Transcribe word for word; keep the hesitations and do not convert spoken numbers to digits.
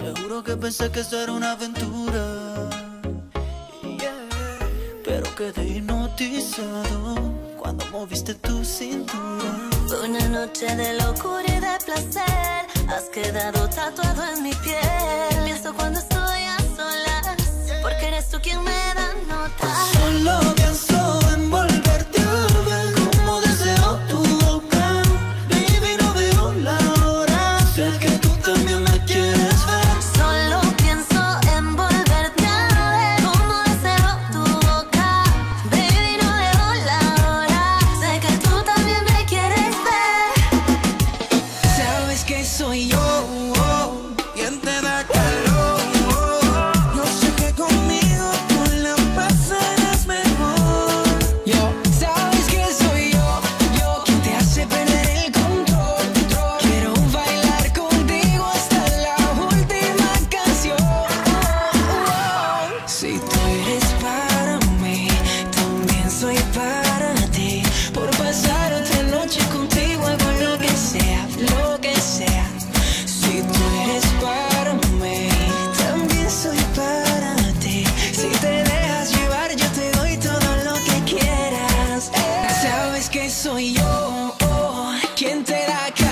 Te juro que pensé que esto era una aventura, yeah. Pero quedé hipnotizado cuando moviste tu cintura. Fue una noche de locura y de placer. Has quedado tatuado en mi piel. Pienso cuando estoy a solas, porque eres tú quien me da nota. Solo pienso en volverte a ver, como deseo tu boca. Baby, no veo la hora, sé que tú también me quieres ver. Solo pienso en volverte a ver, como deseo tu boca. Baby, no veo la hora, sé que tú también me quieres ver. Sabes que soy yo, oh, quien te da calor. Yo sé que conmigo tú la pasarás mejor. Yo, sabes que soy yo, yo quien te hace perder el control. Quiero bailar contigo hasta la última canción. Si tú eres para mí, también soy para ti. Por pasar otra noche contigo hago lo que sea, lo que sea. Si tú eres para mí, también soy para ti. Si te dejas llevar, yo te doy todo lo que quieras. Sabes que soy yo, oh, quien te da calor.